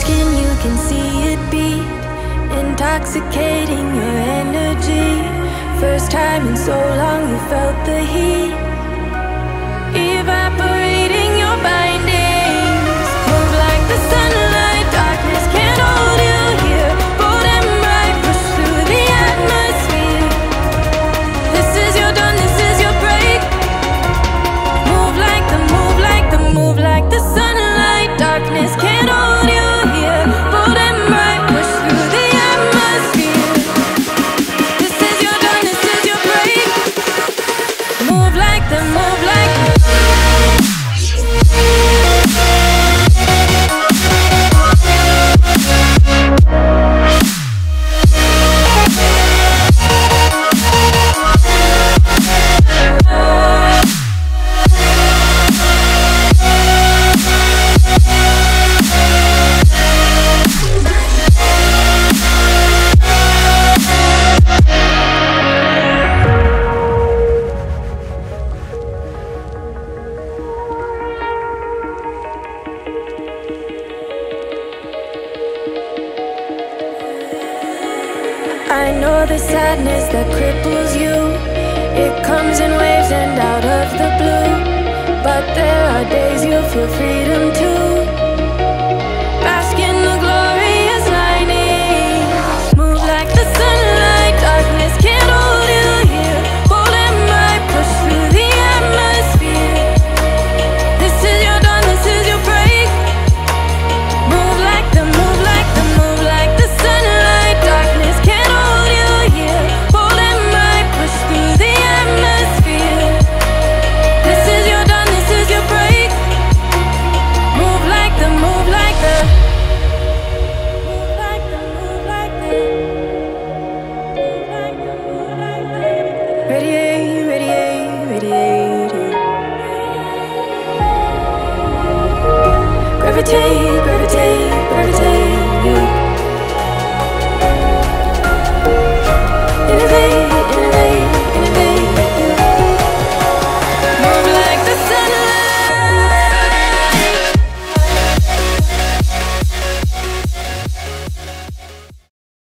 skin, you can see it beat, intoxicating your energy. First time in so long you felt the heat, evaporating your bindings. Move like the sunlight, darkness can't hold you here. Bold and bright, push through the atmosphere. This is your dawn, this is your break. Move like the, move like the, move like the sunlight, darkness can't hold you here. Bold and bright, push through the atmosphere. This is your dawn, this is your break. Move like the, move like the. I know the sadness that cripples you, it comes in waves and out of the blue. But there are days you feel freedom too. Bask in the glorious lightning. Move like the sunlight, darkness can't hold you here. Bold and bright, push through the atmosphere. This is your dawn, this is your break. Move like the, move like the, move like the sunlight, darkness can't hold you here. Bold and bright, push through the atmosphere. This is your dawn, this is your break. Move like the, move like the, move like the, move like the, move like the, move like the. Radiate, radiate, radiate. Gravitate, gravitate.